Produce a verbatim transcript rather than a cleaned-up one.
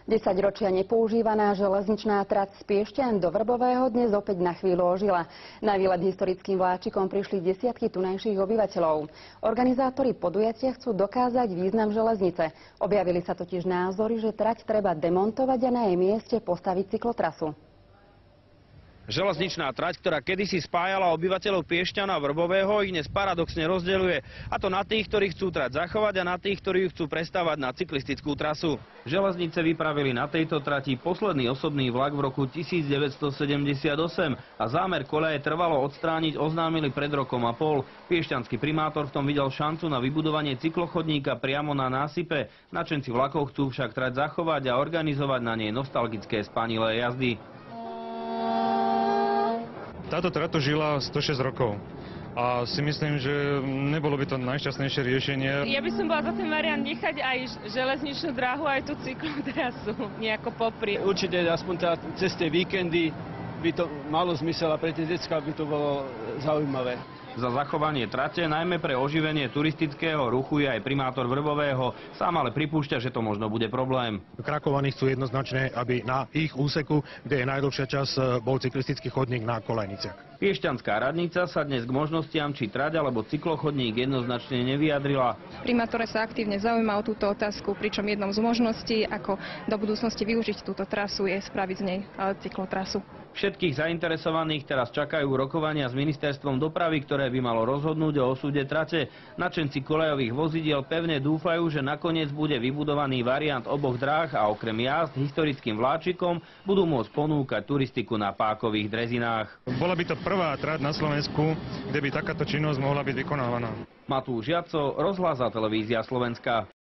desaťročia nepoužívaná železničná trať z Piešťan do Vrbového dnes opäť na chvíľu ožila. Na výlet historickým vláčikom prišli desiatky tunajších obyvateľov. Organizátori podujatia chcú dokázať význam železnice. Objavili sa totiž názory, že trať treba demontovať a na jej mieste postaviť cyklotrasu. Železničná trať, ktorá kedysi spájala obyvateľov Piešťan a Vrbového, ich dnes paradoxne rozdeľuje. A to na tých, ktorí chcú trať zachovať a na tých, ktorí ju chcú prestavať na cyklistickú trasu. Železnice vypravili na tejto trati posledný osobný vlak v roku tisícdeväťstosedemdesiatosem a zámer koľaje trvalo odstrániť oznámili pred rokom a pol. Piešťanský primátor v tom videl šancu na vybudovanie cyklochodníka priamo na násype. Načenci vlakov chcú však trať zachovať a organizovať na nej nostalgické spanilé jazdy. Táto trať žila stošesť rokov a si myslím, že nebolo by to najšťastnejšie riešenie. Ja by som bola za ten variant nechať aj železničnú dráhu, aj tú cyklotrasu nejako popri. Určite aspoň teda cez tie víkendy by to malo zmysel a pre tie decká by to bolo zaujímavé. Za zachovanie trate, najmä pre oživenie turistického ruchu, je aj primátor Vrbového. Sám ale pripúšťa, že to možno bude problém. Krakovaní chcú jednoznačne, aby na ich úseku, kde je najdlhšia časť, bol cyklistický chodník na kolejniciach. Piešťanská radnica sa dnes k možnostiam, či trať alebo cyklochodník jednoznačne nevyjadrila. Primátor sa aktívne zaujíma o túto otázku, pričom jednou z možností, ako do budúcnosti využiť túto trasu, je spraviť z nej cyklotrasu. Všetkých zainteresovaných teraz čakajú rokovania s ministerstvom dopravy, ktoré by malo rozhodnúť o osude trate. Načenci koľajových vozidiel pevne dúfajú, že nakoniec bude vybudovaný variant oboch dráh a okrem jazd historickým vláčikom budú môcť ponúkať turistiku na pákových drezinách. Bola by to prvá trať na Slovensku, kde by takáto činnosť mohla byť vykonávaná. Matúš Jaco, Rozhlas a televízia Slovenska.